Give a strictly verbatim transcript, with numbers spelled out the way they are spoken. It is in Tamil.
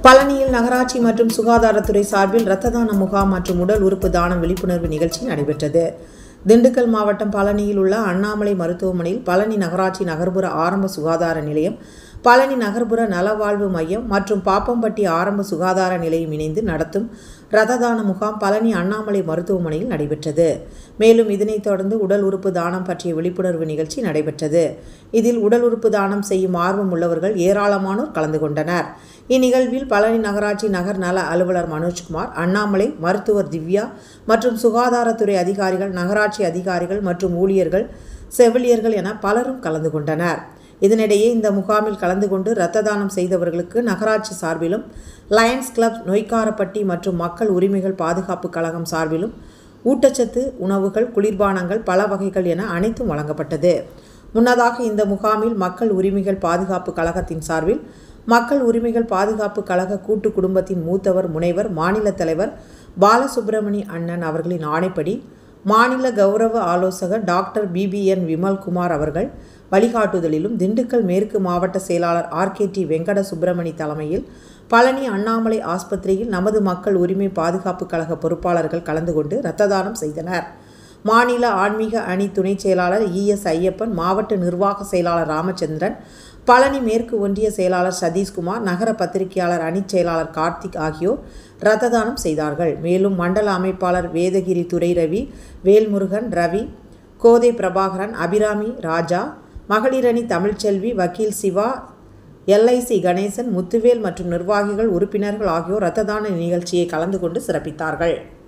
பழனியில் நகராட்சி மற்றும் சுகாதாரத்துறை சார்பில் இரத்த தான முகாம் மற்றும் உடல் உறுப்பு தானம் விழிப்புணர்வு நிகழ்ச்சி நடைபெற்றது. திண்டுக்கல் மாவட்டம் பழனியில் உள்ள அண்ணாமலை மருத்துவமனையில் பழனி நகராட்சி நகர்ப்புற ஆரம்ப சுகாதார நிலையம், பழனி நகர்ப்புற நலவாழ்வு மையம் மற்றும் பாப்பம்பட்டி ஆரம்ப சுகாதார நிலையம் இணைந்து நடத்தும் இரத்த தான முகாம் பழனி அண்ணாமலை மருத்துவமனையில் நடைபெற்றது. மேலும் இதனைத் தொடர்ந்து உடல் உறுப்பு தானம் பற்றிய விழிப்புணர்வு நிகழ்ச்சி நடைபெற்றது. இதில் உடல் உறுப்பு தானம் செய்யும் ஆர்வம் உள்ளவர்கள் ஏராளமானோர் கலந்து கொண்டனர். இந்நிகழ்வில் பழனி நகராட்சி நகர் நல அலுவலர் மனோஜ்குமார், அண்ணாமலை மருத்துவர் திவ்யா மற்றும் சுகாதாரத்துறை அதிகாரிகள், நகராட்சி அதிகாரிகள் மற்றும் ஊழியர்கள், செவிலியர்கள் என பலரும் கலந்து கொண்டனர். இதனிடையே இந்த முகாமில் கலந்து கொண்டு இரத்த தானம் செய்தவர்களுக்கு நகராட்சி சார்பிலும், லயன்ஸ் கிளப் நொய்க்காரப்பட்டி மற்றும் மக்கள் உரிமைகள் பாதுகாப்பு கழகம் சார்பிலும் ஊட்டச்சத்து உணவுகள், குளிர்பானங்கள், பல வகைகள் என அனைத்தும் வழங்கப்பட்டது. முன்னதாக இந்த முகாமில் மக்கள் உரிமைகள் பாதுகாப்பு கழகத்தின் சார்பில் மக்கள் உரிமைகள் பாதுகாப்பு கழக கூட்டு குடும்பத்தின் மூத்தவர் முனைவர் மாநில தலைவர் பாலசுப்ரமணி அண்ணன் அவர்களின் ஆணைப்படி மாநில கௌரவ ஆலோசகர் டாக்டர் பிபிஎன் விமல்குமார் அவர்கள் வழிகாட்டுதலிலும் திண்டுக்கல் மேற்கு மாவட்ட செயலாளர் ஆர்கேடி வெங்கட சுப்பிரமணி தலைமையில் பழனி அண்ணாமலை ஆஸ்பத்திரியில் நமது மக்கள் உரிமை பாதுகாப்பு கழக பொறுப்பாளர்கள் கலந்து கொண்டு இரத்த தானம் செய்தனர். மாநில ஆன்மீக அணி துணை செயலாளர் இ எஸ் ஐயப்பன், மாவட்ட நிர்வாக செயலாளர் ராமச்சந்திரன், பழனி மேற்கு ஒன்றிய செயலாளர் சதீஷ்குமார், நகர பத்திரிகையாளர் அணி செயலாளர் கார்த்திக் ஆகியோர் இரத்த தானம் செய்தார்கள். மேலும் மண்டல அமைப்பாளர் வேதகிரி துரை ரவி, வேல்முருகன், ரவி, கோதை பிரபாகரன், அபிராமி ராஜா, மகளிரணி தமிழ்ச்செல்வி, வக்கீல் சிவா, எல்ஐசி கணேசன், முத்துவேல் மற்றும் நிர்வாகிகள், உறுப்பினர்கள் ஆகியோர் இரத்த தான நிகழ்ச்சியை கலந்து கொண்டு சிறப்பித்தார்கள்.